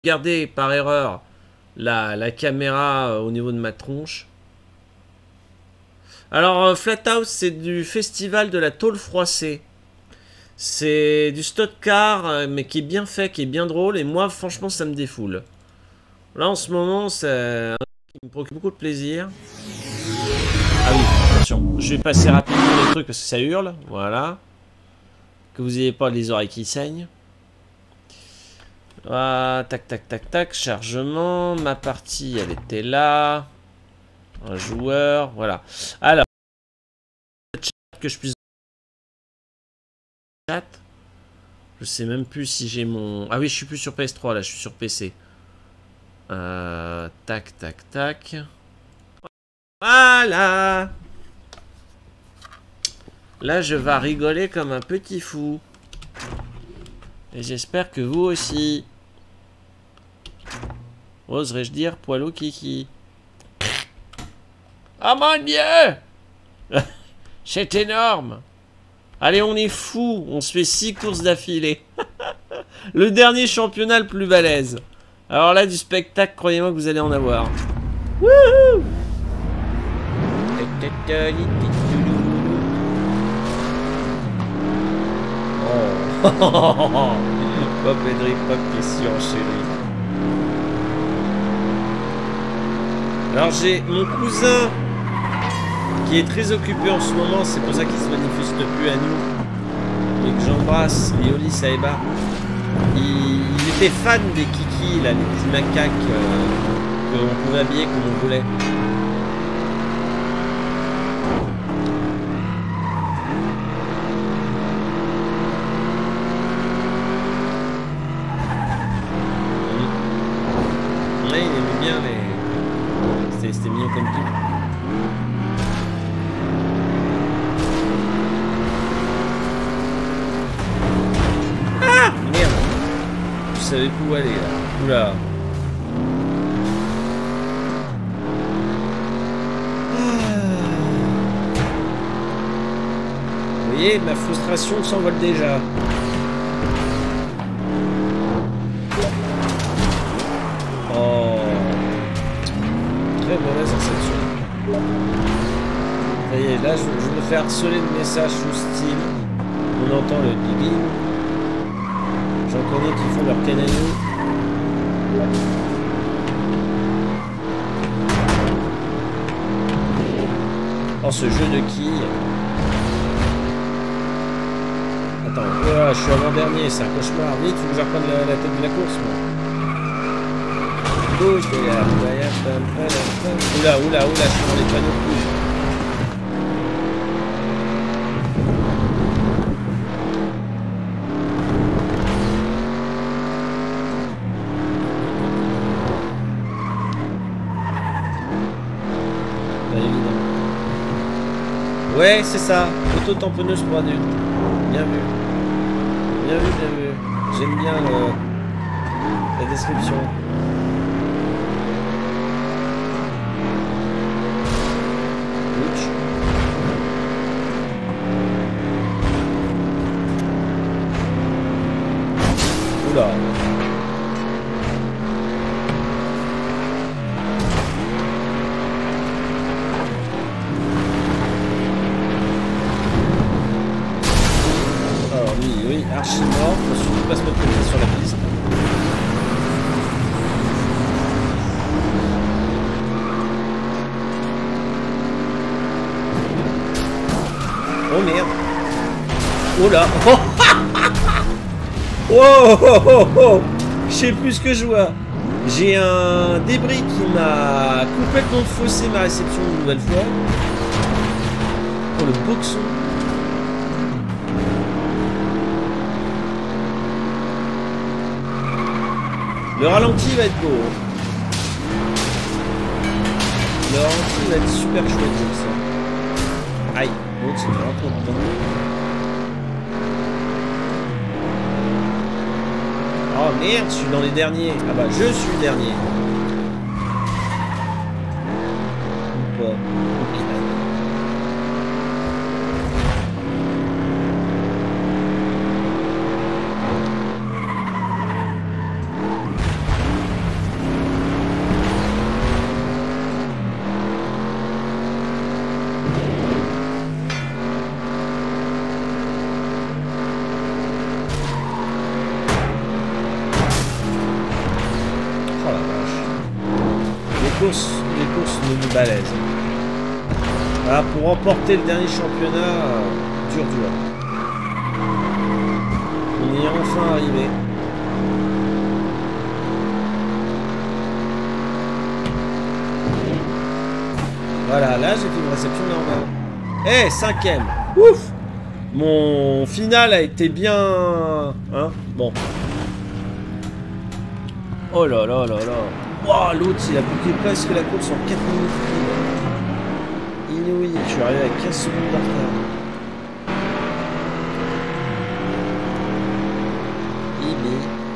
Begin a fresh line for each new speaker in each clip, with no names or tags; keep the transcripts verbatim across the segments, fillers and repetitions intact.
Regardez par erreur la, la caméra au niveau de ma tronche. Alors, euh, Flathouse, c'est du festival de la tôle froissée. C'est du stock car, euh, mais qui est bien fait, qui est bien drôle. Et moi, franchement, ça me défoule. Là, en ce moment, c'est un truc qui me procure beaucoup de plaisir. Ah oui, attention. Je vais passer rapidement les trucs parce que ça hurle. Voilà. Que vous n'ayez pas les oreilles qui saignent. Ah, tac, tac, tac, tac. Chargement. Ma partie, elle était là. Un joueur. Voilà. Alors. Que je puisse. Chat. Je sais même plus si j'ai mon... Ah oui, je suis plus sur P S trois là. Je suis sur P C. Euh, tac, tac, tac. Voilà. Là, je vais rigoler comme un petit fou. Et j'espère que vous aussi. Oserais-je dire poilou kiki. Oh mon Dieu. C'est énorme. Allez, on est fou. On se fait six courses d'affilée. Le dernier championnat le plus balèze. Alors là, du spectacle, croyez-moi que vous allez en avoir. Wouhou. Oh. Pop Edric, pop question chez lui. Alors j'ai mon cousin qui est très occupé en ce moment, c'est pour ça qu'il se manifeste plus à nous. Et que j'embrasse, Yoli Saeba. Il, il était fan des kikis, là, les petits macaques euh, qu'on pouvait habiller comme on voulait. Ouais, il aimait bien les... C'était mignon comme tout. Ah merde. Je savais plus où aller là. Oula. Vous voyez, ma frustration s'envole déjà. Oh. Très mauvaise réception. Ça y est, là je, je me fais harceler de messages sous Steam. On entend le bibing. J'en connais qui font leur canaillou. Oh, ce jeu de quilles. Attends, oh, je suis avant-dernier, c'est un cauchemar. Vite, faut que je reprenne la, la tête de la course, moi. Bouge, oula, oula, oula, je suis dans les panneaux rouges. Ouais, c'est ça. Auto-tamponneuse pour adulte. Bien vu. Bien vu, bien vu. J'aime bien le... la description. Ouch. Oula. Archi mort, faut surtout pas se mettre comme ça sur la piste. Oh merde. Oh là. Oh oh oh oh oh. Je sais plus ce que je vois. J'ai un débris qui m'a complètement faussé ma réception une nouvelle fois. Oh le boxon. Le ralenti va être beau. Le ralenti va être super chouette comme ça. Aïe, donc c'est vraiment trop de temps. Oh merde, je suis dans les derniers. Ah bah je suis le dernier. Ou pas. Ok. courses, des courses de balèze. Voilà, pour remporter le dernier championnat, euh, dur dur. On y est enfin arrivé. Voilà, là j'ai fait une réception normale. Eh, cinquième. Ouf. Mon final a été bien... Hein. Bon. Oh là là là là. Waouh, l'autre il a bouclé presque la course en quatre minutes. Inouï, je suis arrivé avec quinze secondes de retard. Ibi.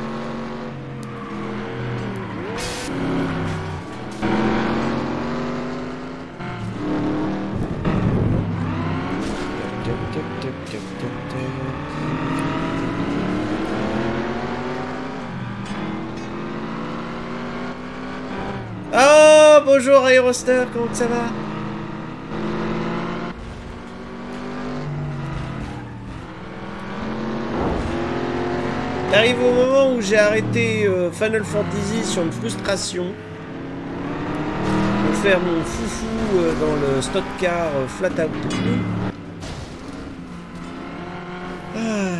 Oh, bonjour Aeroster, comment ça va? J'arrive au moment où j'ai arrêté euh, Final Fantasy sur une frustration pour faire mon foufou euh, dans le stock car euh, flat out. Ah.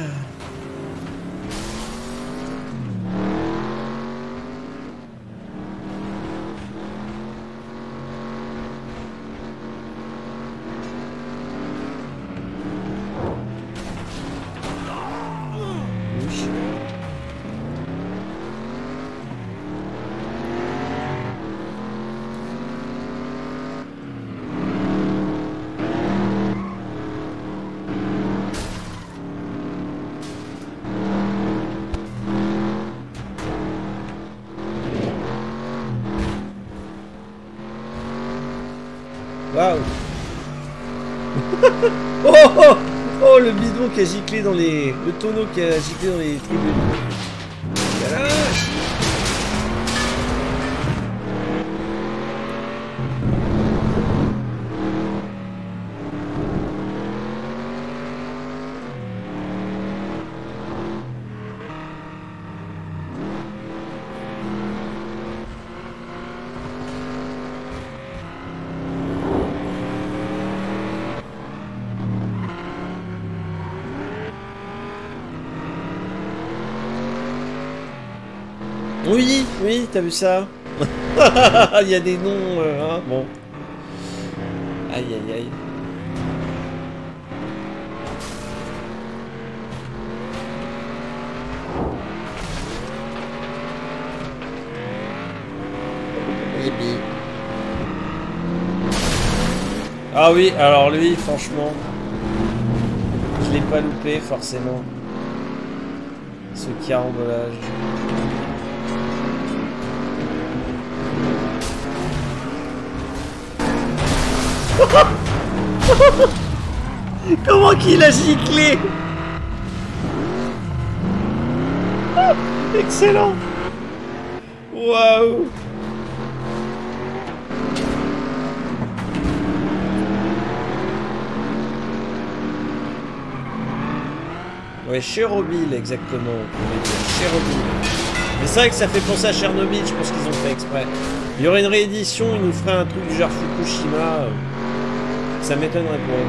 Waouh. Oh, oh, oh, le bidon qui a giclé dans les... Le tonneau qui a giclé dans les tribunes. Galache. Oui, oui, t'as vu ça? Il y a des noms, euh, hein, bon. Aïe, aïe, aïe. Yippee. Ah oui, alors lui, franchement, je l'ai pas loupé, forcément. Ce carambolage. Comment qu'il a giclé? Excellent. Waouh. Ouais, Chernobyl, exactement. Chernobyl. Mais c'est vrai que ça fait penser à Chernobyl, je pense qu'ils ont fait exprès. Il y aurait une réédition, ils nous feraient un truc du genre Fukushima. Ça m'étonnerait pour eux.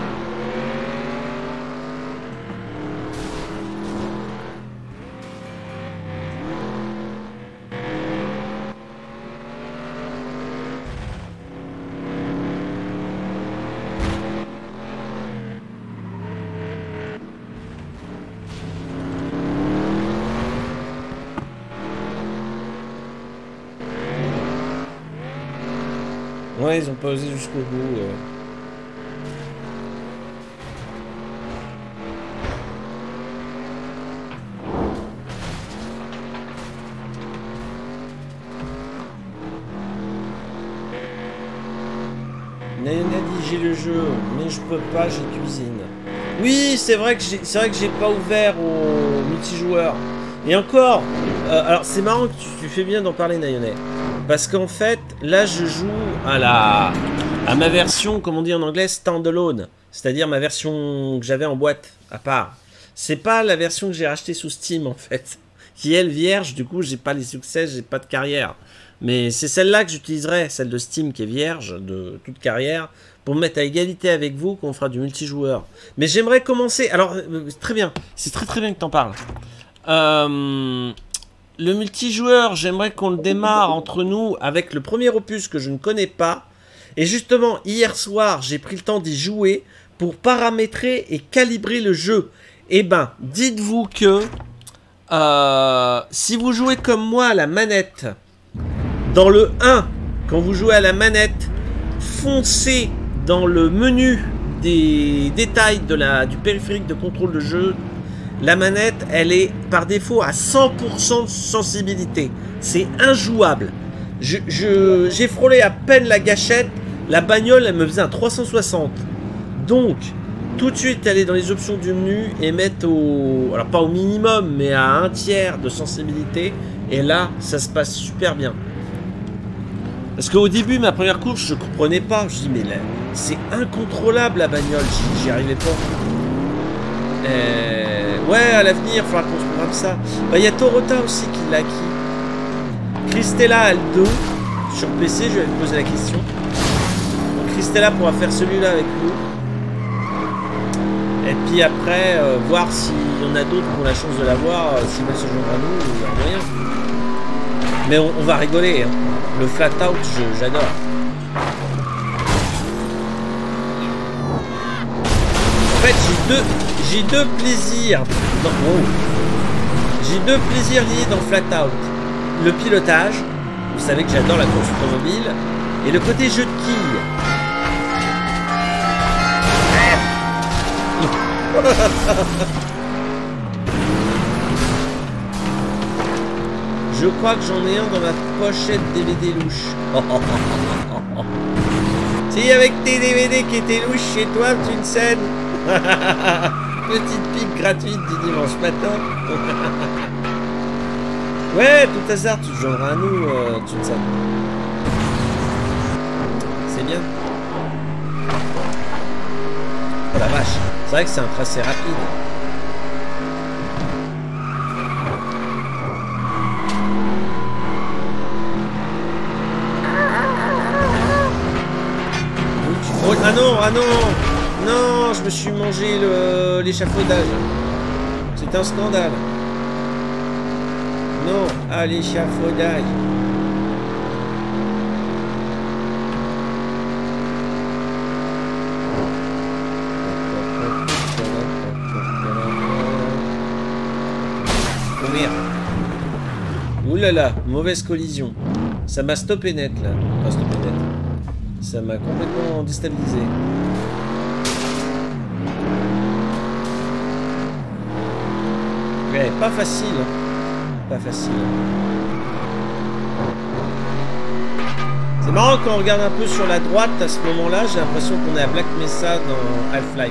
Ouais, ils ont pas osé jusqu'au bout. Euh. Nayana dit j'ai le jeu, mais je peux pas, j'ai cuisine. Oui, c'est vrai que j'ai, c'est vrai que j'ai pas ouvert au multijoueur. Et encore, euh, alors c'est marrant que tu, tu fais bien d'en parler, Nayane. Parce qu'en fait, là je joue à la à ma version, comme on dit en anglais, standalone. C'est-à-dire ma version que j'avais en boîte, à part. C'est pas la version que j'ai rachetée sous Steam, en fait. Qui est elle vierge, du coup j'ai pas les succès, j'ai pas de carrière. Mais c'est celle-là que j'utiliserai, celle de Steam qui est vierge de toute carrière, pour me mettre à égalité avec vous, qu'on fera du multijoueur. Mais j'aimerais commencer... Alors, euh, très bien, c'est très très bien que t'en parles. Euh, le multijoueur, j'aimerais qu'on le démarre entre nous avec le premier opus que je ne connais pas. Et justement, hier soir, j'ai pris le temps d'y jouer pour paramétrer et calibrer le jeu. Eh ben, dites-vous que euh, si vous jouez comme moi à la manette, dans le un, quand vous jouez à la manette, foncez dans le menu des détails de la, du périphérique de contrôle de jeu. La manette, elle est par défaut à cent pour cent de sensibilité. C'est injouable. Je, je, j'ai frôlé à peine la gâchette. La bagnole, elle me faisait un trois cent soixante. Donc, tout de suite, aller dans les options du menu et mettre au... Alors, pas au minimum, mais à un tiers de sensibilité. Et là, ça se passe super bien. Parce qu'au début, ma première course, je comprenais pas. Je dis, mais là, c'est incontrôlable la bagnole. J'y arrivais pas. Euh... Ouais, à l'avenir, il faudra qu'on se programme ça. Bah, il y a Torota aussi qui l'a acquis. Christella a le deux. Sur P C, je vais lui poser la question. Donc, Christella pourra faire celui-là avec nous. Et puis après, euh, voir s'il y en a d'autres qui ont la chance de l'avoir, euh, s'ils veulent se joindre à nous, il y a moyen. Mais on, on va rigoler, hein. Le flat out, j'adore. En fait, j'ai deux, j'ai deux plaisirs. Dans, oh. J'ai deux plaisirs liés dans flat out. Le pilotage, vous savez que j'adore la course automobile, et le côté jeu de quilles. Je crois que j'en ai un dans ma pochette D V D louche. Oh, oh, oh, oh, oh. Si avec tes D V D qui étaient louches chez toi, tu une scène. Petite pique gratuite du dimanche matin. Ouais, tout hasard, tu te joindras à nous, euh, tu une scène. C'est bien. Oh la vache, c'est vrai que c'est un tracé rapide. Oh, ah non, ah non, non, je me suis mangé l'échafaudage. C'est un scandale. Non, à l'échafaudage. Oh merde. Ouh là là, mauvaise collision. Ça m'a stoppé net là. Pas stoppé net. Ça m'a complètement déstabilisé. Ouais, pas facile. Pas facile. C'est marrant quand on regarde un peu sur la droite à ce moment-là, j'ai l'impression qu'on est à Black Mesa dans Half-Life.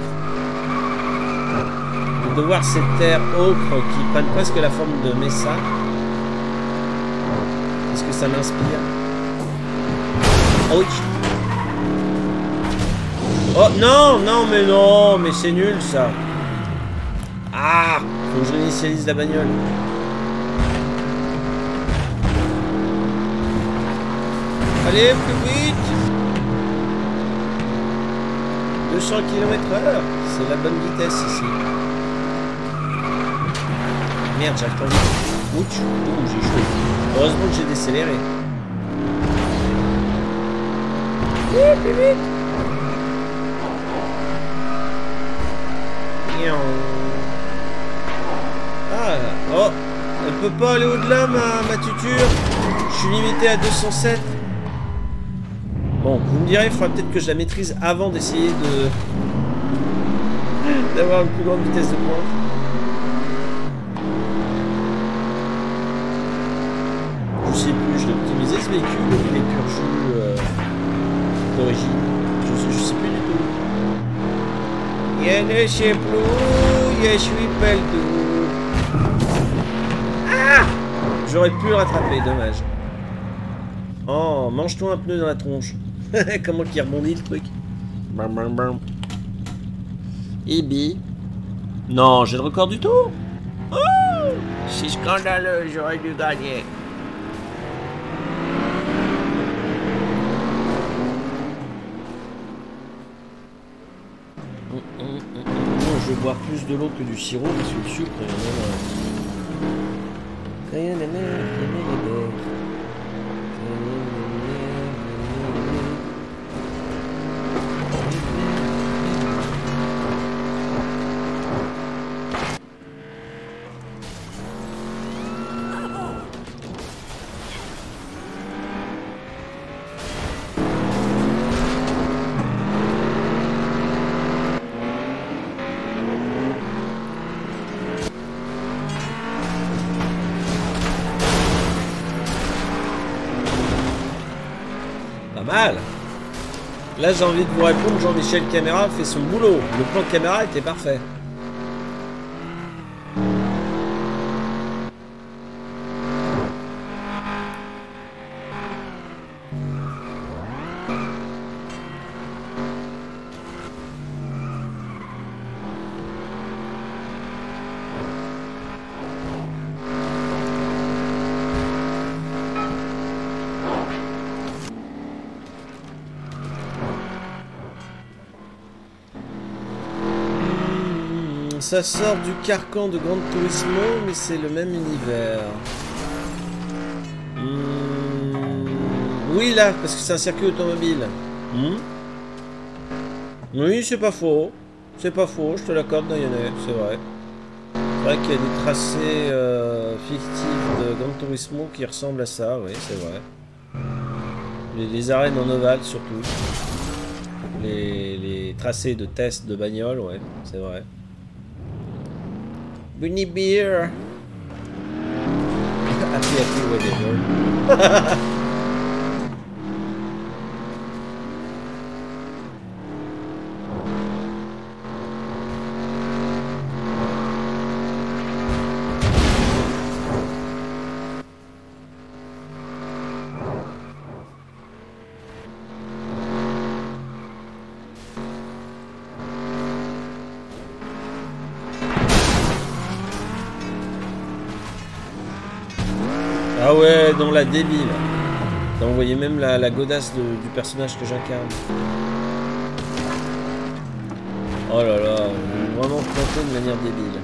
De voir ces terres ocre qui prennent presque la forme de Mesa. Est-ce que ça m'inspire? Ouch. Oh non, non, mais non, mais c'est nul ça. Ah, faut que je réinitialise la bagnole. Allez, plus vite. deux cents kilomètres heure, c'est la bonne vitesse ici. Merde, j'arrive pas vite. Ouch, ouh, j'ai échoué. Heureusement que j'ai décéléré. Allez, plus vite. Ah, oh, elle peut pas aller au-delà ma, ma tuture. Je suis limité à deux cent sept. Bon, vous me direz, il faudra peut-être que je la maîtrise avant d'essayer de d'avoir une plus grande vitesse de pointe. Je sais plus, je l'ai optimisé ce véhicule ou il est pur jus euh, d'origine. Je sais, je sais plus du tout. Je ne sais plus, je suis pas le tout. Ah! J'aurais pu le rattraper, dommage. Oh, mange-toi un pneu dans la tronche. Comment qu'il rebondit le truc. Bam, bam, bam. Ibi. Non, j'ai le record du tour. Oh, c'est scandaleux, j'aurais dû gagner. boire plus de l'eau que du sirop parce que le sucre, il y en a. Il y en a, il y en a, il y en a. Mal. Là j'ai envie de vous répondre, Jean-Michel Caméra fait son boulot. Le plan de caméra était parfait. Ça sort du carcan de Gran Turismo, mais c'est le même univers. Mmh. Oui, là, parce que c'est un circuit automobile. Mmh. Oui, c'est pas faux. C'est pas faux, je te l'accorde, Diane, c'est vrai. C'est vrai qu'il y a des tracés euh, fictifs de Gran Turismo qui ressemblent à ça, oui, c'est vrai. Les, les arènes en ovale, surtout. Les, les tracés de tests de bagnole, ouais, c'est vrai. Bunny beer. Happy happy whatever. Ah ouais, dans la débile. Vous voyez même la, la godasse de, du personnage que j'incarne. Oh là là, vraiment planté de manière débile.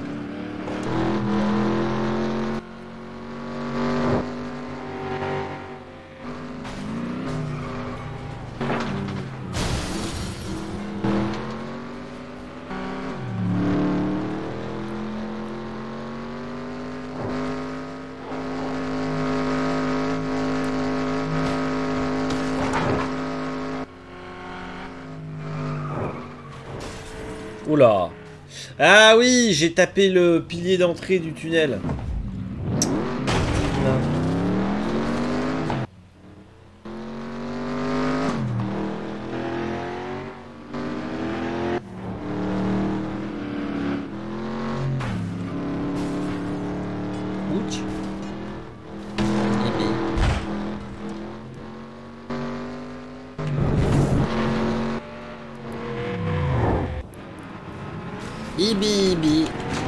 Oula. Ah oui, j'ai tapé le pilier d'entrée du tunnel. Là. Ouch. Ibi ibi.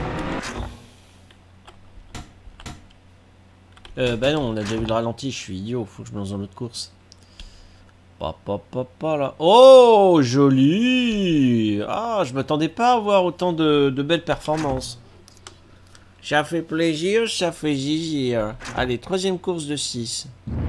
Euh, bah non, on a déjà vu le ralenti, je suis idiot, faut que je me lance dans l'autre course. Papa, papa, là. Oh, joli. Ah, je m'attendais pas à avoir autant de, de belles performances. Ça fait plaisir, ça fait zizir. Allez, troisième course de six.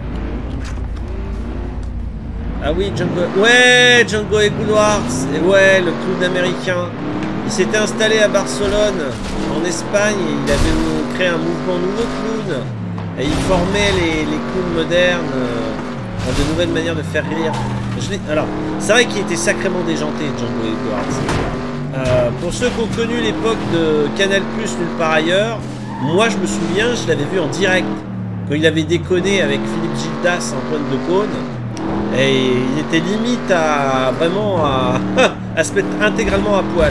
Ah oui, Django... Ouais, Django Edwards. Et ouais, le clown américain. Il s'était installé à Barcelone, en Espagne, et il avait créé un mouvement nouveau clown. Et il formait les, les clowns modernes euh, dans de nouvelles manières de faire rire. Je Alors, c'est vrai qu'il était sacrément déjanté, Django Edwards. Euh, pour ceux qui ont connu l'époque de Canal plus, nulle part ailleurs, moi je me souviens, je l'avais vu en direct, quand il avait déconné avec Philippe Gildas, Antoine Decaune. Et il était limite à vraiment à, à se mettre intégralement à poil.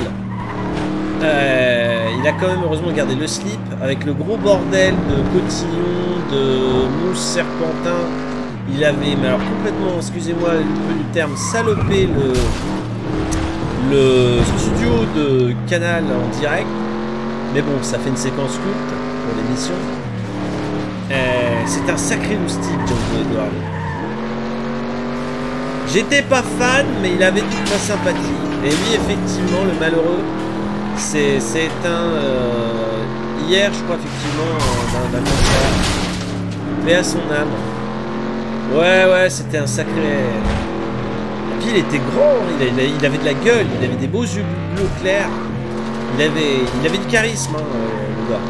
Euh, il a quand même heureusement gardé le slip avec le gros bordel de cotillon, de mousse serpentin. Il avait, mais alors complètement, excusez-moi un peu du terme, salopé le, le studio de Canal en direct. Mais bon, ça fait une séquence culte pour l'émission. Euh, C'est un sacré loustic, Django Edwards. J'étais pas fan, mais il avait toute ma sympathie. Et oui, effectivement, le malheureux, C'est éteint euh, hier, je crois, effectivement, euh, d'un concert. Paix à son âme. Ouais, ouais, c'était un sacré... Et puis il était grand, il, a, il avait de la gueule, il avait des beaux yeux bleus clairs. Il avait, il avait du charisme, hein, euh, le gars.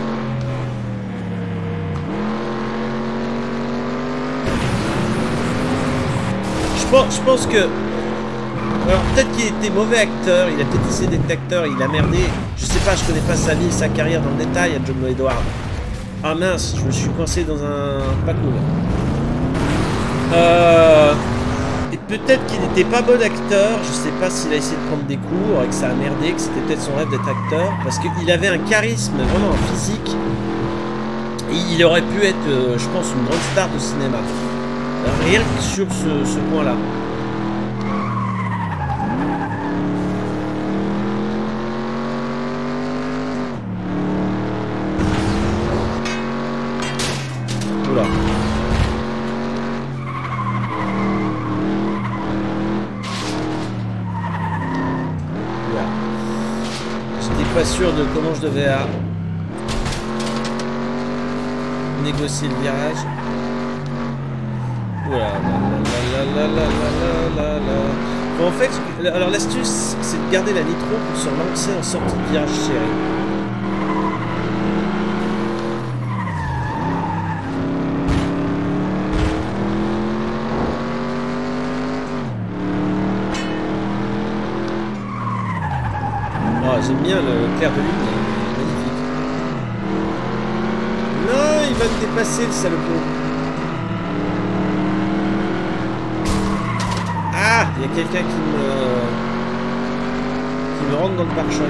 Je pense, je pense que... Alors peut-être qu'il était mauvais acteur, il a peut-être essayé d'être acteur, il a merdé. Je sais pas, je connais pas sa vie, sa carrière dans le détail à John Edward. Ah mince, je me suis coincé dans un... pas cool. Euh... Et peut-être qu'il n'était pas bon acteur, je sais pas s'il a essayé de prendre des cours et que ça a merdé, que c'était peut-être son rêve d'être acteur, parce qu'il avait un charisme, vraiment un physique. Et il aurait pu être, euh, je pense, une grande star de cinéma. Rien que sur ce, ce point-là. Oula. J'étais pas sûr de comment je devais à négocier le virage. Voilà. La, la, la, la, la, la, la. Bon, en fait, alors l'astuce, c'est de garder la nitro pour se lancer en sortie de virage serré. Oh, j'aime bien le clair de lune, magnifique. Non, il va me dépasser le salopot. Ah, il y a quelqu'un qui me... qui me rentre dans le pare-choc.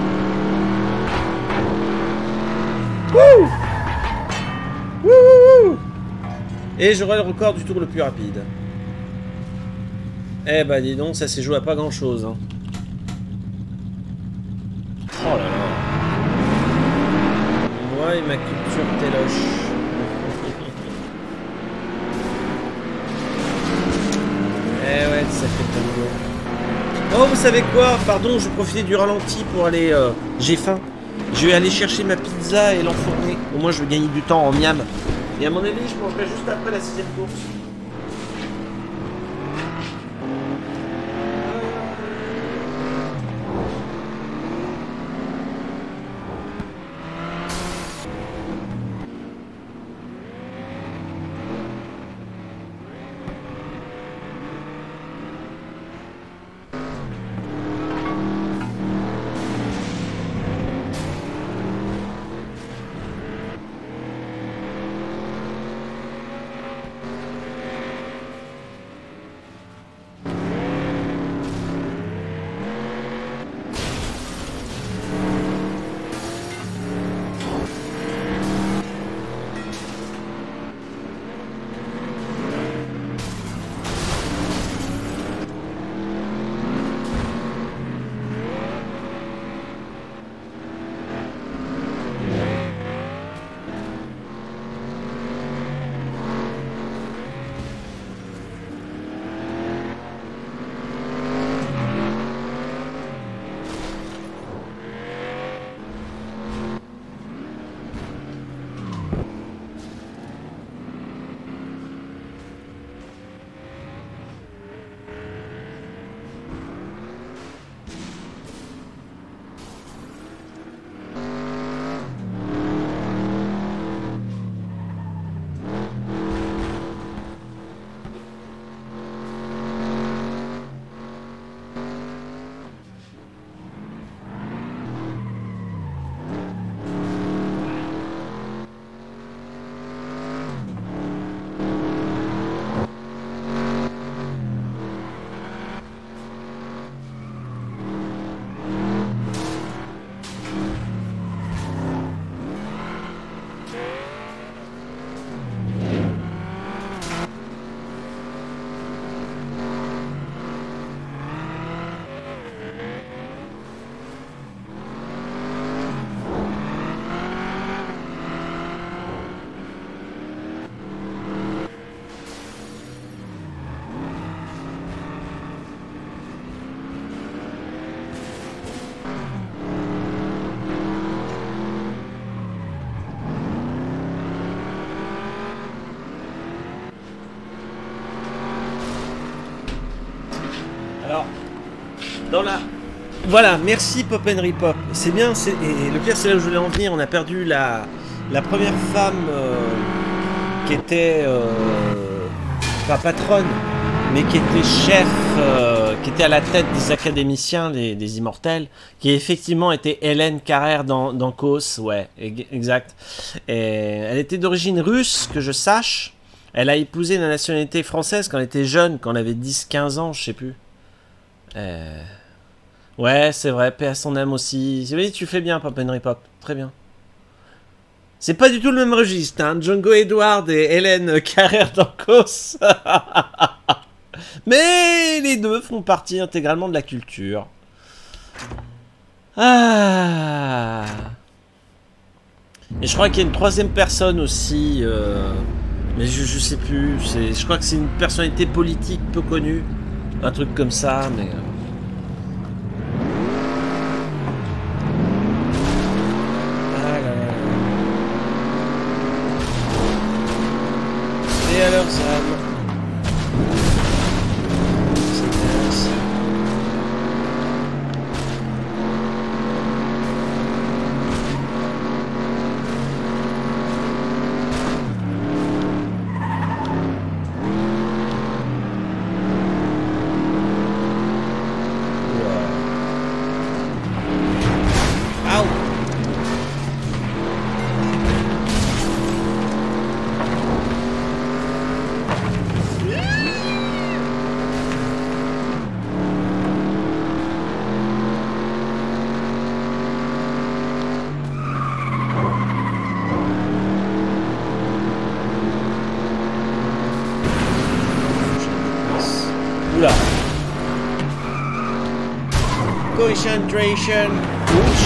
Wouh! Wouh, wouh, wouh! Et j'aurai le record du tour le plus rapide. Eh bah dis donc, ça s'est joué à pas grand-chose. Hein. Oh là là. Moi et ma culture téloche. Eh ouais, ça fait pas mieux. Oh, vous savez quoi? Pardon, je profitais du ralenti pour aller... Euh, j'ai faim. Je vais aller chercher ma pizza et l'enfourner. Au moins, je vais gagner du temps en miam. Et à mon avis, je mangerai juste après la sixième course. Alors, dans la... Voilà, merci Pop and Repop. C'est bien, c'est... et le pire c'est là où je voulais en venir. On a perdu la, la première femme euh, qui était... Euh... Pas patronne, mais qui était chef, euh, qui était à la tête des académiciens, des, des immortels, qui effectivement était Hélène Carrère dans, dans Cos, ouais, exact. Et elle était d'origine russe, que je sache. Elle a épousé la nationalité française quand elle était jeune, quand elle avait dix quinze ans, je sais plus. Euh... Ouais, c'est vrai, paix à son âme aussi. Oui, tu fais bien, Pop and Repop, très bien. C'est pas du tout le même registre, hein. Django Edward et Hélène Carrère dans Cos. Mais les deux font partie intégralement de la culture. Ah. Et je crois qu'il y a une troisième personne aussi. Euh... Mais je, je sais plus. Je crois que c'est une personnalité politique peu connue. Un truc comme ça, mais... Et alors, Sam? C'est classe. Concentration. Ouch.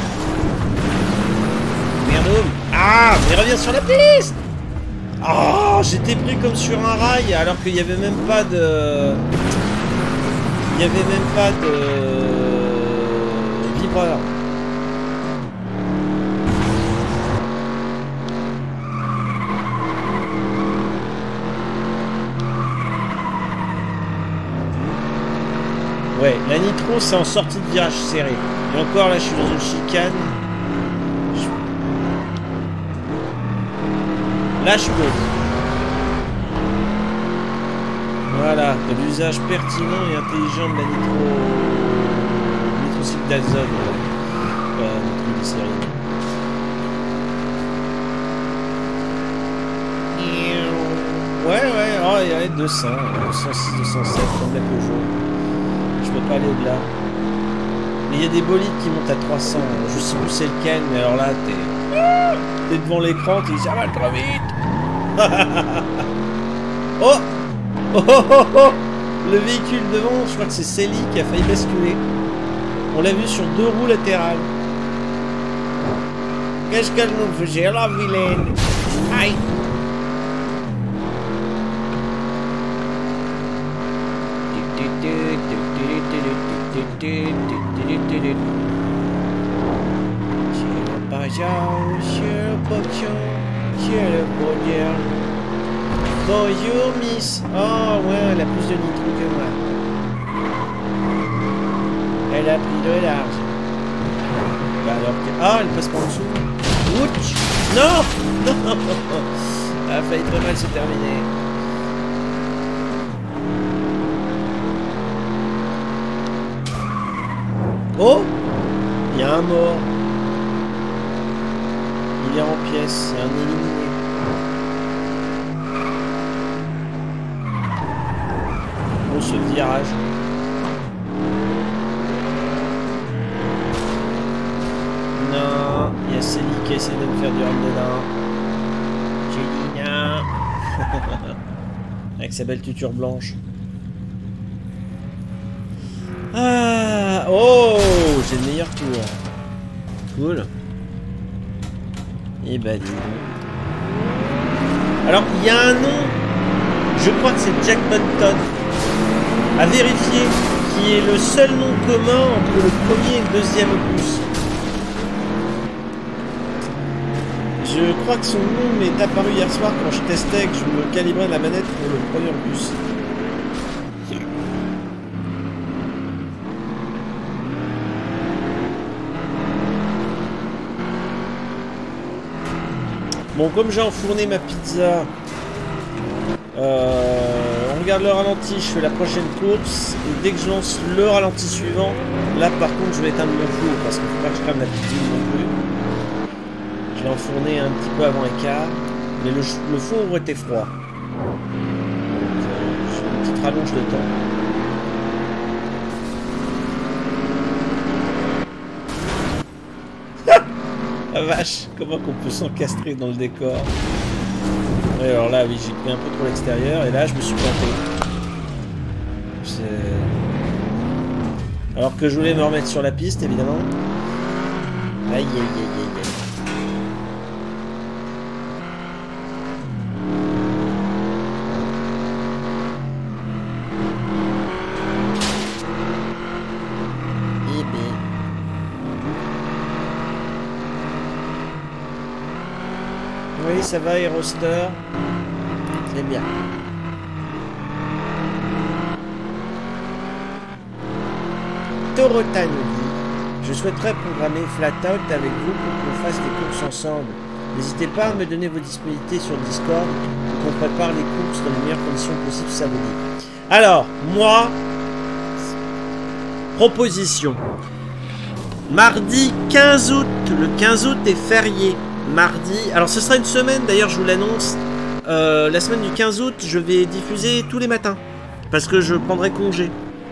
Merde. Ah, mais reviens sur la piste. Oh, j'étais pris comme sur un rail alors qu'il n'y avait même pas de... Il n'y avait même pas de... vibreur. Ouais, la nitro c'est en sortie de virage serré. Et encore là je suis dans une chicane. Je... Là je peux. Voilà, de l'usage pertinent et intelligent de la nitro... nitrocycle d'azote. Pas nitroglycérine. Ouais, ouais, oh, il y a deux cents, deux cent six, deux cent sept, comme la Peugeot. Je peux pas aller au-delà. Mais il y a des bolides qui montent à trois cents. Je sais plus c'est lequel, mais alors là, t'es t'es devant l'écran, tu dis ça va trop vite. Oh, oh, oh, oh, oh. Le véhicule devant, je crois que c'est Célie qui a failli basculer. On l'a vu sur deux roues latérales. Qu'est-ce qu'elle nous faisait, la vilaine? Aïe. Bonjour Miss. Oh ouais, elle a plus de nitro que moi. Elle a pris le large. Bah alors que... Ah, elle passe par en dessous. Ouch. Non. Non. Elle a failli très mal se terminer. Oh, il y a un mort. Il est en pièces, c'est un éliminé. Oh, ce virage. Non, il y a Célie qui essaie de me faire du randonneur. J'ai dit non. Avec sa belle tuture blanche. Ah, oh, j'ai le meilleur tour. Cool. Et bah dis donc. Alors, il y a un nom. Je crois que c'est Jack Bunton. À vérifier, qui est le seul nom commun entre le premier et le deuxième opus. Je crois que son nom m'est apparu hier soir quand je testais, que je me calibrais la manette pour le premier opus. Bon, comme j'ai enfourné ma pizza, euh, on regarde le ralenti, je fais la prochaine course, et dès que je lance le ralenti suivant, là par contre je vais éteindre mon four, parce qu'il ne faut pas que je crame la pizza non plus. Je l'ai enfourné un petit peu avant l'écart, mais le, le four était froid. Donc euh, j'ai une petite rallonge de temps. La vache, comment qu'on peut s'encastrer dans le décor. Ouais, alors là, oui, j'ai pris un peu trop l'extérieur et là, je me suis planté. Alors que je voulais me remettre sur la piste, évidemment. Aïe, aïe, aïe, aïe, aïe. Oui, ça va, Aeroster. C'est bien. Torota nous dit: je souhaiterais programmer Flat Out avec vous pour qu'on fasse des courses ensemble. N'hésitez pas à me donner vos disponibilités sur Discord pour qu'on prépare les courses dans les meilleures conditions possibles, ça vous dit. Alors, moi, proposition. Mardi quinze août. Le quinze août est férié. Mardi, alors ce sera une semaine, d'ailleurs je vous l'annonce, euh, la semaine du quinze août, je vais diffuser tous les matins, parce que je prendrai congé.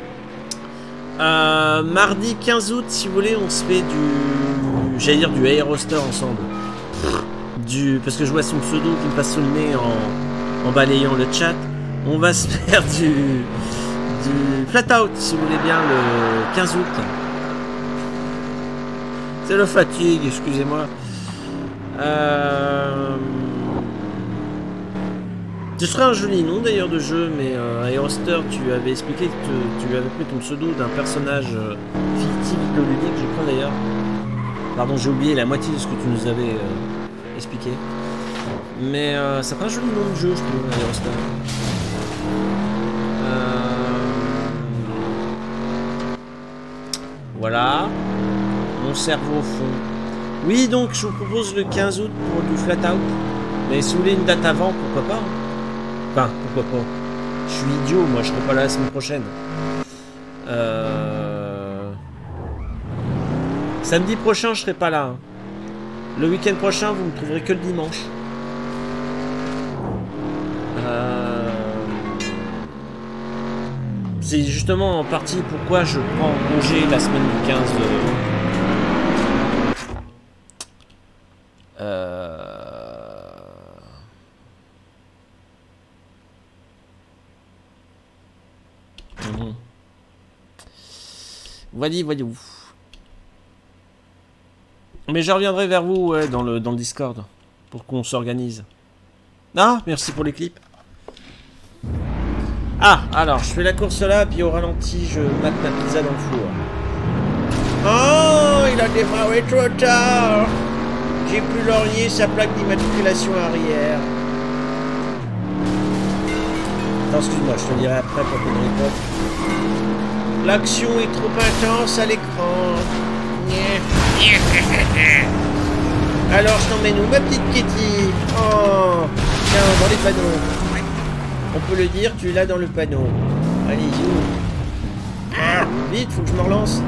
Euh, mardi quinze août, si vous voulez, on se fait du, j'allais dire du Aeroster ensemble. Du, parce que je vois son pseudo qui me passe sous le nez en, en balayant le chat. On va se faire du, du Flat Out, si vous voulez bien, le quinze août. C'est le fatigue, excusez-moi. Euh... Ce serait un joli nom d'ailleurs de jeu, mais euh, Aeroster, tu avais expliqué que tu, tu avais pris ton pseudo d'un personnage euh, fictif vidéoludique, je crois d'ailleurs. Pardon, j'ai oublié la moitié de ce que tu nous avais euh, expliqué. Mais euh, ça ferait un joli nom de jeu, je trouve, Aeroster. Euh... Voilà. Mon cerveau au fond. Oui, donc je vous propose le quinze août pour du Flat Out. Mais si vous voulez une date avant, pourquoi pas. Enfin, pourquoi pas. Je suis idiot, moi, je serai pas là la semaine prochaine. Euh... Samedi prochain, je serai pas là. Le week-end prochain, vous me trouverez que le dimanche. Euh... C'est justement en partie pourquoi je prends congé la semaine du quinze. Euh... Mmh. Voyez, voyez-vous. Mais je reviendrai vers vous ouais, dans, le, dans le Discord pour qu'on s'organise. Ah, merci pour les clips. Ah, alors je fais la course là, puis au ralenti, je mate ma pizza dans le four. Oh, il a démarré trop tard. J'ai pu lorgner sa plaque d'immatriculation arrière. Attends, excuse-moi, je te dirai après pour qu'on réponde. L'action est trop intense à l'écran. Alors, je t'emmène où, ma petite Kitty? Oh, tiens, dans les panneaux. On peut le dire, tu es là dans le panneau. Allez, you. Ah, vite, faut que je me relance.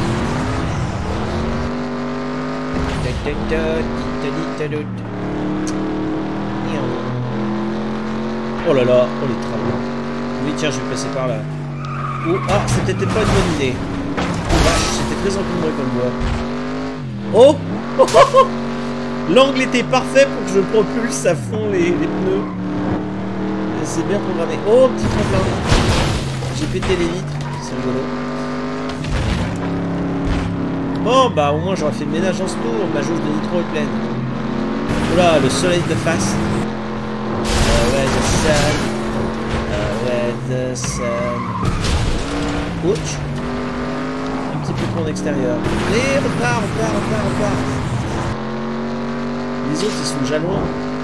Oh là là, oh les travaux. Oui, tiens, je vais passer par là. Oh, ah, c'était peut-être pas une bonne idée. Oh vache, c'était très encombré comme voie. Oh, oh, oh, oh. L'angle était parfait pour que je propulse à fond les, les pneus. C'est bien programmé. Oh, petit tremplin. J'ai pété les vitres, c'est rigolo. Bon, bah au moins j'aurais fait le ménage en ce tour. Ma jauge de nitro est pleine. Oula, le soleil de face. Uh, where the sun. Uh, where the sun. Ouch. Un petit peu trop en extérieur. Allez, repart, repart, repart, repart. Les autres, ils sont déjà loin.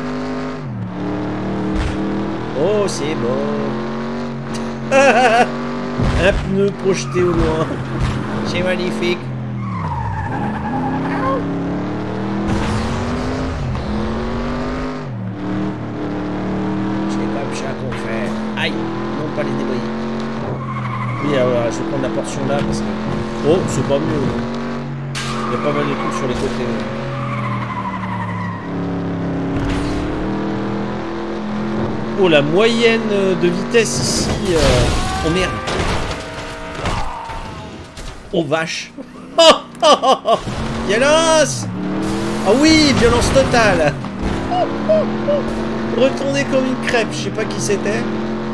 Oh, c'est bon. Un pneu projeté au loin. C'est magnifique. Aïe, non pas les débris. Oui, alors, je vais prendre la portion là parce que... Oh, c'est pas mieux. Il y a pas mal de trucs sur les côtés. Oh, la moyenne de vitesse ici... Euh... Oh merde. Oh vache. Oh, oh, oh, oh. Violence. Ah oui, violence totale. Oh, oh, oh. Retourner comme une crêpe, je sais pas qui c'était.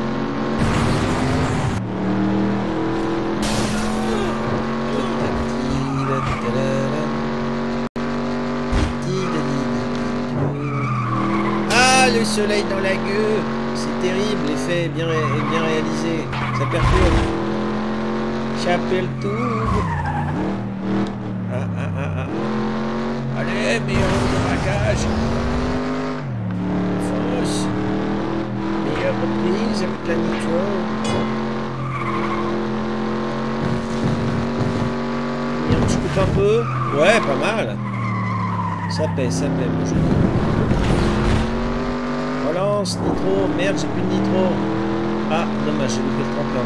Ah, le soleil dans la gueule. C'est terrible, l'effet est bien, ré est bien réalisé. Ça perturbe. Chapelle tout. Ah, ah, ah, ah. Allez, meilleur de braquage. Fausse. Meilleure reprise avec la nitro. Et on se coupe un peu. Ouais, pas mal. Ça paie, ça paie, mon joli. Relance, nitro. Merde, j'ai plus de nitro. Ah, dommage, j'ai loupé le tremplin.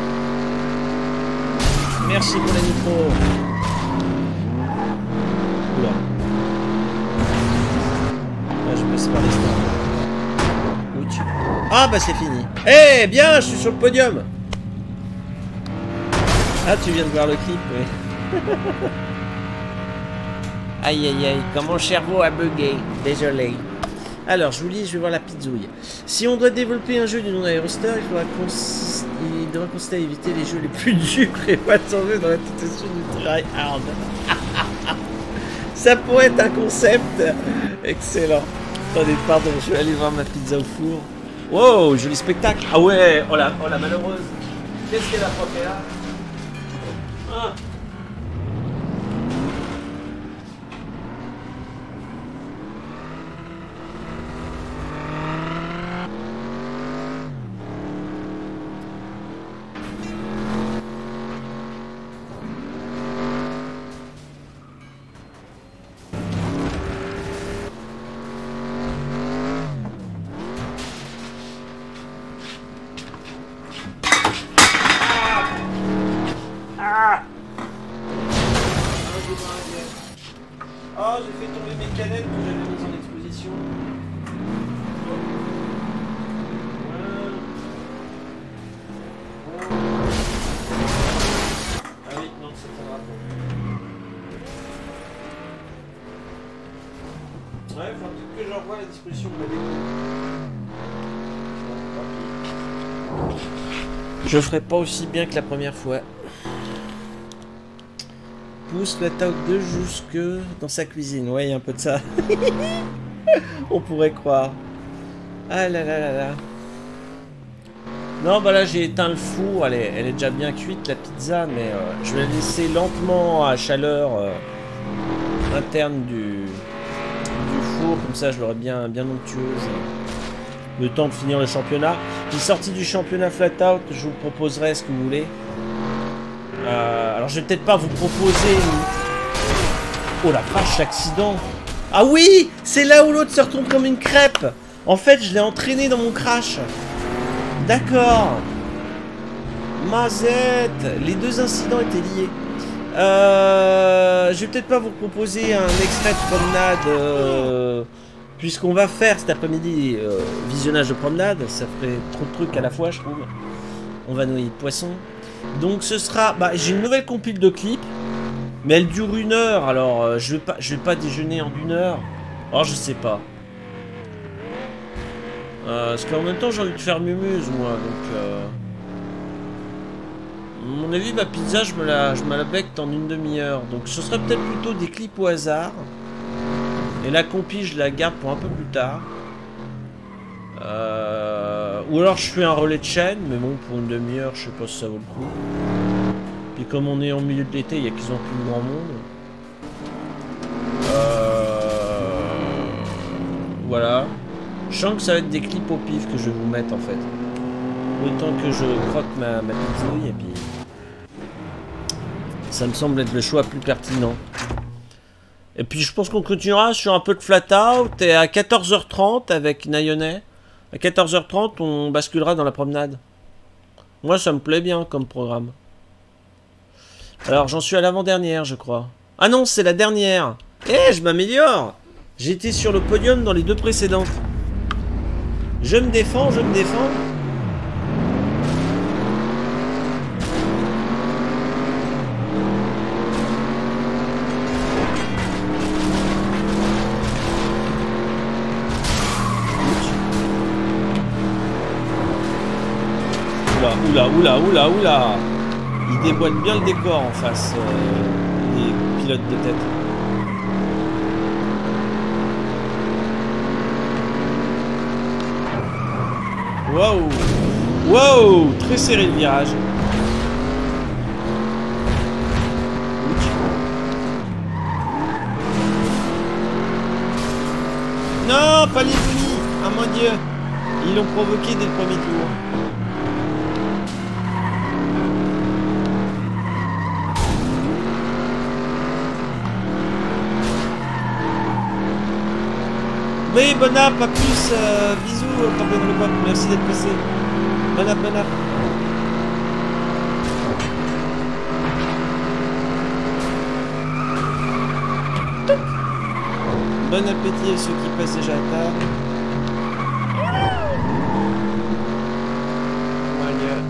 Merci pour la nitro. Oula. Ah, je passe par les stands. Où tu... Ah bah c'est fini. Eh, hey, bien, je suis sur le podium. Ah, tu viens de voir le clip, oui. Aïe aïe aïe, comme mon cerveau a bugué. Désolé. Alors, je vous lis, je vais voir la pizzouille. Si on doit développer un jeu du nom d'Aerostar, il faudra consister, il devra consister à éviter les jeux les plus durs et pas tomber dans la tentation du try hard. Ça pourrait être un concept excellent. Attendez, pardon, je vais aller voir ma pizza au four. Wow, joli spectacle. Ah ouais, oh la, oh la malheureuse. Qu'est-ce qu'elle a frappé là? Ah. Oh, j'ai fait tomber mes canettes que j'avais mises en exposition. Ah oui, non, c'est pas grave. Ouais, il faut peut-être que j'envoie la disposition de la déco. Je ferai pas aussi bien que la première fois. Pousse la Flatout deux jusque dans sa cuisine. Ouais, il y a un peu de ça. On pourrait croire. Ah là là là là. Non, bah là, j'ai éteint le four. Elle est, elle est déjà bien cuite, la pizza. Mais euh, je vais la laisser lentement à chaleur euh, interne du, du four. Comme ça, je l'aurai bien, bien onctueuse. Le temps de finir le championnat. Une sortie du championnat Flatout, je vous proposerai ce que vous voulez. Euh, alors je vais peut-être pas vous proposer une... Oh la vache, accident. Ah oui, c'est là où l'autre se retourne comme une crêpe. En fait, je l'ai entraîné dans mon crash. D'accord. Mazette. Les deux incidents étaient liés. Euh, je vais peut-être pas vous proposer un extrait de promenade euh, puisqu'on va faire cet après-midi euh, visionnage de promenade. Ça ferait trop de trucs à la fois, je trouve. On va noyer de poisson. Donc ce sera... Bah, j'ai une nouvelle compile de clips. Mais elle dure une heure. Alors euh, je vais pas, je vais pas déjeuner en une heure. Alors je sais pas. Euh, parce qu'en même temps j'ai envie de faire mumuse moi. Donc euh... à mon avis ma pizza je me la, je me la becte en une demi-heure. Donc ce serait peut-être plutôt des clips au hasard. Et la compile je la garde pour un peu plus tard. Euh... Ou alors je fais un relais de chaîne, mais bon, pour une demi-heure, je sais pas si ça vaut le coup. Puis comme on est en milieu de l'été, il y a qu'ils ont plus de grand monde. Euh... Voilà. Je sens que ça va être des clips au pif que je vais vous mettre en fait. Autant que je croque ma, ma pizzouille et puis... Ça me semble être le choix plus pertinent. Et puis je pense qu'on continuera sur un peu de Flatout et à quatorze heures trente avec Nayonais. À quatorze heures trente, on basculera dans la promenade. Moi, ça me plaît bien comme programme. Alors, j'en suis à l'avant-dernière, je crois. Ah non, c'est la dernière. Eh, je m'améliore. J'étais sur le podium dans les deux précédentes. Je me défends, je me défends. Oula, oula, oula, oula. Il déboîte bien le décor en face euh, des pilotes de tête. Waouh. Waouh. Très serré le virage. Ouch. Non, pas les unis. Ah mon dieu. Ils l'ont provoqué dès le premier tour. Oui, bon app, à plus, euh, bisous, Corbin le Pop, merci d'être passé. Bon app, bon app. Bon appétit à ceux qui passent déjà à table. Voilà.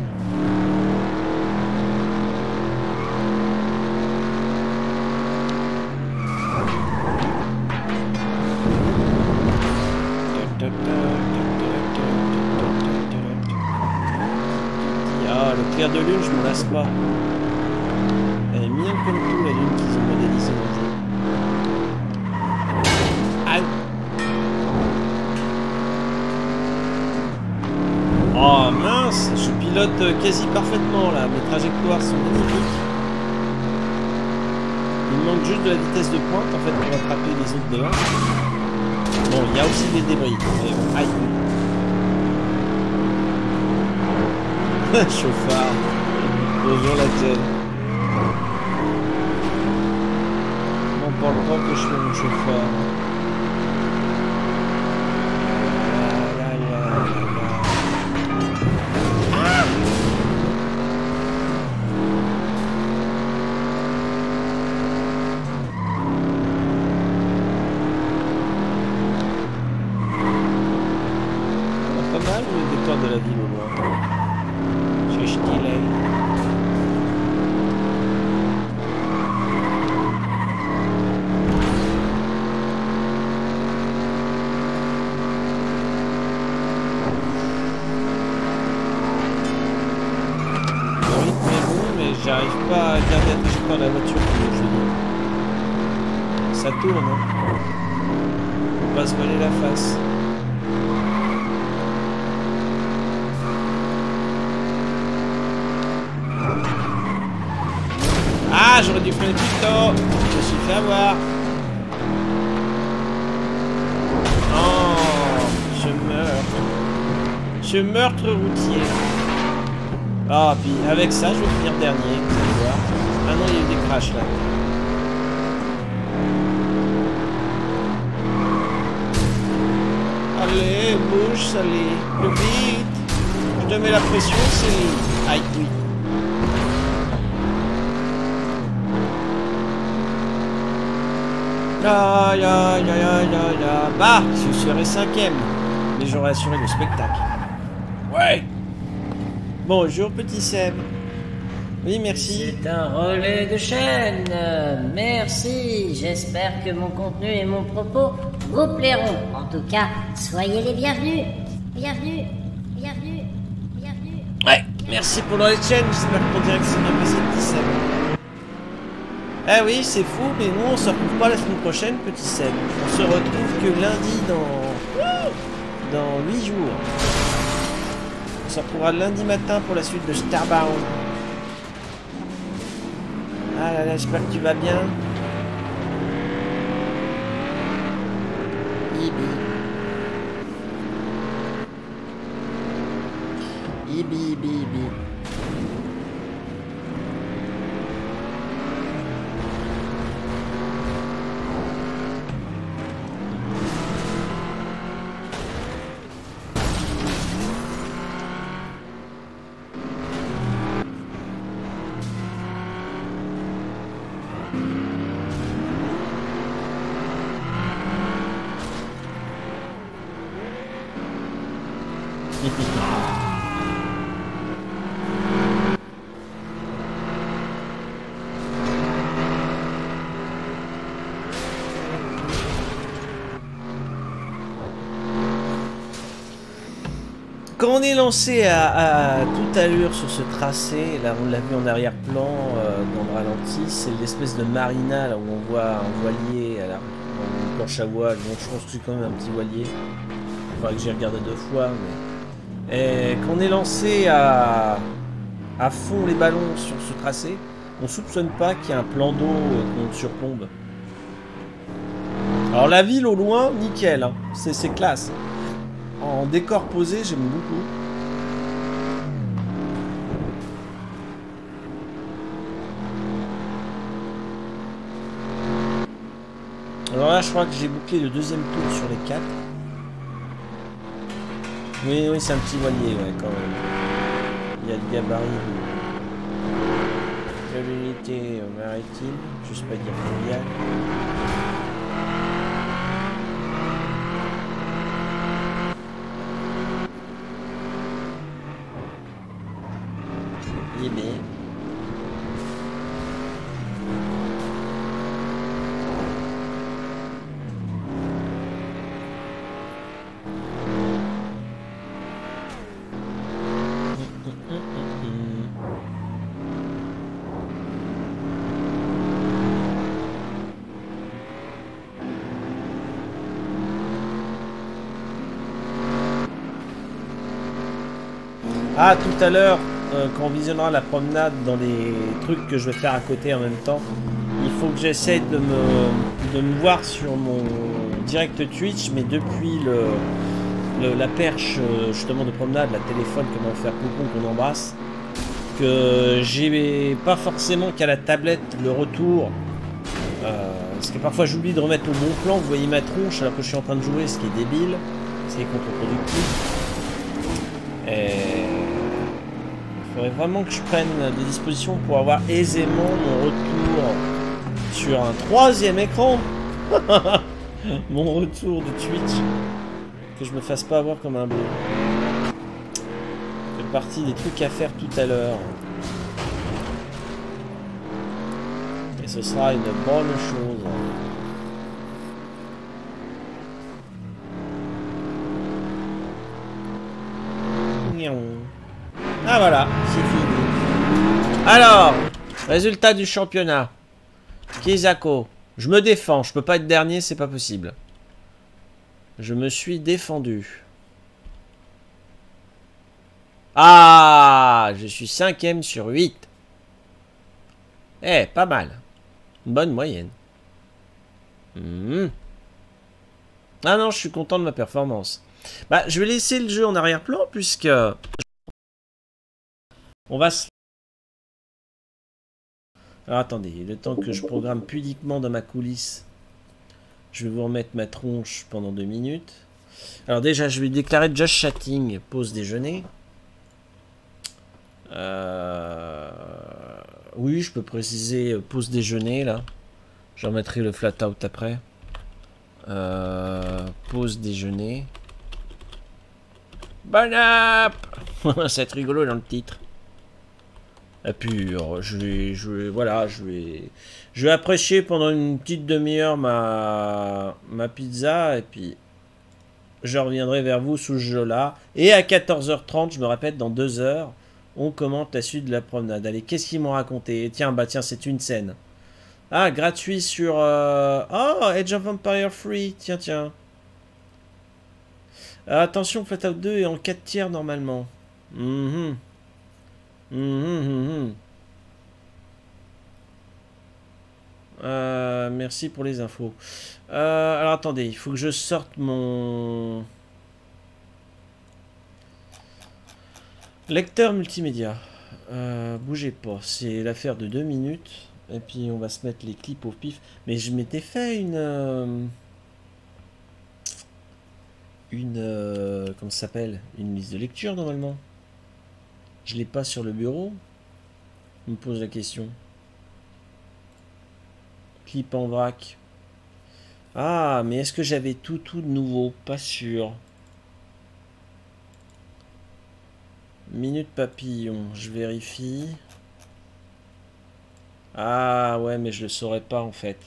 Ah, le clair de lune, je m'en lasse pas. Elle est mignonne comme tout, la lune qu'ils ont modélisée dans le jeu. Aïe. Oh mince, je pilote quasi parfaitement là, mes trajectoires sont magnifiques. Il me manque juste de la vitesse de pointe en fait pour attraper les autres devant. Bon, il y a aussi des débris. Mais bon, aïe. Chauffard. Bonjour la tienne. On parle pas que je fais mon chauffard. Pas mal le décor de la ville au loin. C'est stylé. Le rythme est bon, mais j'arrive pas à garder la trajectoire de la voiture comme je dis. Ça tourne, hein. Faut pas se voiler la face. Ah, j'aurais dû freiner plus tôt. Je me suis fait avoir. Oh, je meurs. Je meurtre routier. Ah, puis avec ça, je vais finir dernier. Vous allez voir. Ah non, il y a eu des crashs là. Allez, bouge, salé. Plus vite. Je te mets la pression, c'est... Aïe, oui. Ya ya ya ya ya ya. Bah, je serai cinquième, mais j'aurais assuré le spectacle. Ouais. Bonjour petit Seb. Oui, merci.
C'est un relais de chaîne. Merci. J'espère que mon contenu et mon propos vous plairont. En tout cas, soyez les bienvenus. Bienvenue. Bienvenue. Bienvenue.
Ouais. Merci pour le relais de chaîne. J'espère qu'on dirait que c'est bien passé petit Seb. Eh oui, c'est fou, mais nous on se retrouve pas la semaine prochaine, petit Seb. On se retrouve que lundi dans... dans huit jours. On se retrouvera lundi matin pour la suite de Starbound. Ah là là, j'espère que tu vas bien. Ibi. Ibi, ibi, ibi. quand on est lancé à, à toute allure sur ce tracé, là on l'a vu en arrière-plan euh, dans le ralenti, c'est l'espèce de marina là où on voit un voilier à la une planche à voile. Bon, je pense que c'est quand même un petit voilier. Il faudra que j'y regarde deux fois. Mais... Et quand on est lancé à, à fond les ballons sur ce tracé, on soupçonne pas qu'il y a un plan d'eau euh, qu'on surplombe. Alors la ville au loin, nickel, hein. C'est classe. En décor posé, j'aime beaucoup. Alors là, je crois que j'ai bouclé le deuxième tour sur les quatre. Oui, oui, c'est un petit voilier, ouais, quand même. Il y a le gabarit de l'unité maritime, je sais pas dire fluviale. Il est bien. Ah, tout à l'heure, euh, quand on visionnera la promenade dans les trucs que je vais faire à côté en même temps, il faut que j'essaie de me, de me voir sur mon direct Twitch, mais depuis le, le, la perche justement de promenade, la téléphone que mon frère Cocon qu'on embrasse, que j'ai pas forcément qu'à la tablette le retour, euh, parce que parfois j'oublie de remettre au bon plan, vous voyez ma tronche alors que je suis en train de jouer, ce qui est débile, ce qui est contre-productif. Et... il faudrait vraiment que je prenne des dispositions pour avoir aisément mon retour sur un troisième écran. Mon retour de Twitch. Que je me fasse pas avoir comme un bleu. Ça fait partie des trucs à faire tout à l'heure. Et ce sera une bonne chose. Ah voilà, c'est fini. Alors, résultat du championnat. Kizako. Je me défends, je peux pas être dernier, c'est pas possible. Je me suis défendu. Ah, je suis cinquième sur huit. Eh, pas mal. Une bonne moyenne. Mmh. Ah non, je suis content de ma performance. Bah, je vais laisser le jeu en arrière-plan puisque... on va se... Alors attendez, le temps que je programme pudiquement dans ma coulisse, je vais vous remettre ma tronche pendant deux minutes. Alors déjà, je vais déclarer Just Chatting, pause déjeuner. Euh... Oui, je peux préciser pause déjeuner, là. Je remettrai le flat out après. Euh... Pause déjeuner. Bon app. C'est rigolo dans le titre. Et puis, je vais, je vais, voilà, je vais, je vais apprécier pendant une petite demi-heure ma, ma pizza, et puis je reviendrai vers vous sous ce jeu-là. Et à quatorze heures trente, je me répète, dans deux heures, on commente la suite de la promenade. Allez, qu'est-ce qu'ils m'ont raconté? Tiens, bah tiens, c'est une scène. Ah, gratuit sur... Euh... Oh, Age of Empire Free, tiens, tiens. Euh, attention, Flatout deux est en quatre tiers normalement. Mhm. Mmh, mmh, mmh. Euh, merci pour les infos. Euh, alors attendez, il faut que je sorte mon lecteur multimédia. Euh, bougez pas, c'est l'affaire de deux minutes. Et puis on va se mettre les clips au pif. Mais je m'étais fait une... Euh, une... Euh, comment ça s'appelle? Une liste de lecture normalement. Je l'ai pas sur le bureau. On me pose la question. Clip en vrac. Ah, mais est-ce que j'avais tout, tout de nouveau? Pas sûr. Minute papillon, je vérifie. Ah, ouais, mais je le saurais pas en fait.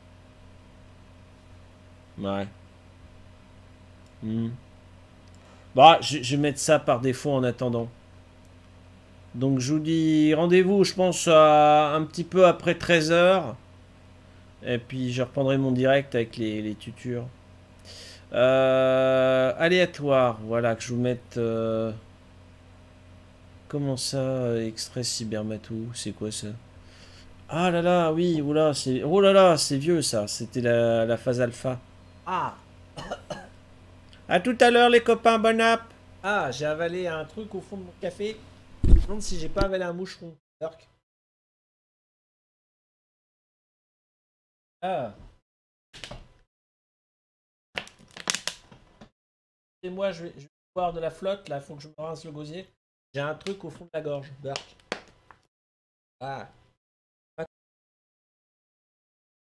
Ouais. Hmm. Bah, je, je vais mettre ça par défaut en attendant. Donc je vous dis rendez-vous, je pense, à un petit peu après treize heures. Et puis je reprendrai mon direct avec les, les tutures. Euh, aléatoire, voilà, que je vous mette... euh, comment ça, extrait cybermatou, c'est quoi ça? Ah là là, oui, oula, c'est... Oh là là, c'est vieux ça, c'était la, la phase alpha. Ah, à tout à l'heure les copains, bon app. Ah, j'ai avalé un truc au fond de mon café. Je me demande si j'ai pas avalé un moucheron. Dark. Ah. Et moi, je vais, je vais boire de la flotte, là, faut que je me rince le gosier. J'ai un truc au fond de la gorge. Dark. Ah.